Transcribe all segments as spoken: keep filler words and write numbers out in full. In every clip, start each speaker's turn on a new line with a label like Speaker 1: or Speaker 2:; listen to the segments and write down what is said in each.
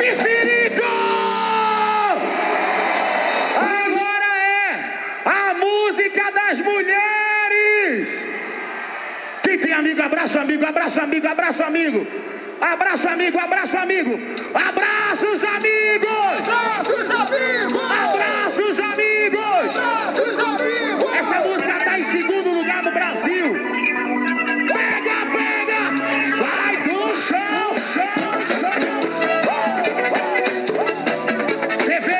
Speaker 1: Piscirico! Agora é a música das mulheres. Quem tem amigo, abraça o amigo, abraça o amigo, abraça o amigo. Abraço amigo, abraço amigo. Abraços amigos.
Speaker 2: Abraços amigos.
Speaker 1: Abraços amigos.
Speaker 2: Abraços amigos.
Speaker 1: Essa música tá em segundo lugar no Brasil. Pega, pega. Sai do chão, chão, chão. T V.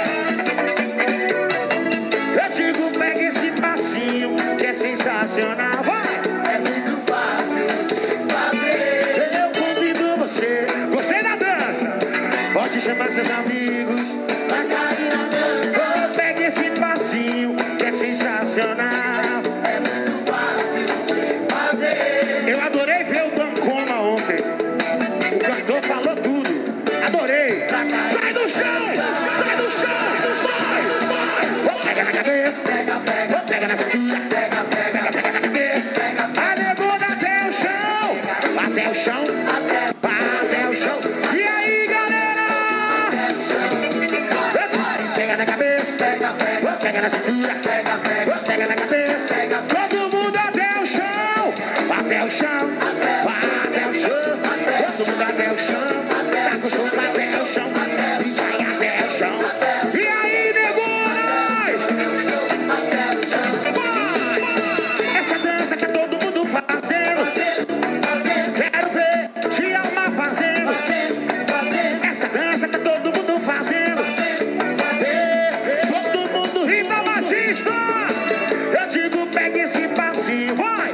Speaker 1: Eu digo, pega esse passinho que é sensacional. Vai.
Speaker 2: É muito fácil de fazer.
Speaker 1: Eu convido você. Gostei da dança. Pode chamar seus amigos
Speaker 2: Pra cair na dança.
Speaker 1: Pega esse passinho que é sensacional.
Speaker 2: É muito fácil de fazer.
Speaker 1: Eu adorei ver o Dancoma ontem. O cantor falou tudo. Adorei. Sai do chão! Sai do chão! Vai! Vai! Pega na cabeça.
Speaker 2: Pega, pega,
Speaker 1: Pega na cintura.
Speaker 2: pega, pega,
Speaker 1: Pega na cabeça. A negona até o chão. Até o chão.
Speaker 2: até
Speaker 1: Até o chão. E aí, galera?
Speaker 2: o chão.
Speaker 1: Pega na cabeça.
Speaker 2: Pega, pega,
Speaker 1: Pega na cintura.
Speaker 2: pega, pega,
Speaker 1: Pega na cabeça.
Speaker 2: pega,
Speaker 1: Todo mundo até o chão. Até o chão. Até o chão. Todo mundo até o chão. Tá gostoso até o chão. Vai até o chão. E aí, negonas?
Speaker 2: até o chão.
Speaker 1: Vai! Essa dança que todo mundo fazendo. Quero ver te amar fazendo. Essa dança que todo mundo fazendo. Todo mundo Rita Batista. Eu digo, pega esse passinho, vai!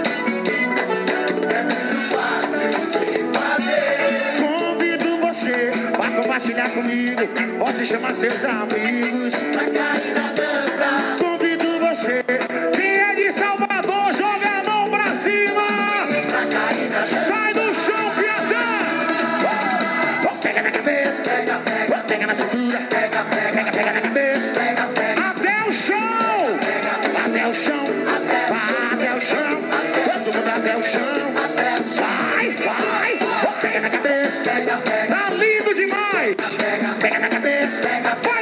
Speaker 2: É muito fácil de fazer.
Speaker 1: Convido você pra compartilhar comigo. Pode chamar seus amigos.
Speaker 2: Pra cair na dança.
Speaker 1: Convido você. Quem é de Salvador, joga a mão pra cima.
Speaker 2: Pra cair na dança.
Speaker 1: Sai do chão, Piatã. Pega na cabeça.
Speaker 2: Pega, pega,
Speaker 1: Pega na cintura.
Speaker 2: pega, pega,
Speaker 1: Pega, pega na cabeça.
Speaker 2: pega, pega.
Speaker 1: Até o chão. Até o chão. Até o chão. Todo mundo até o chão. Vai, vai. Pega na cabeça.
Speaker 2: Pega, pega,
Speaker 1: Tá lindo demais.
Speaker 2: pega,
Speaker 1: Pega na cabeça.
Speaker 2: pega, pega.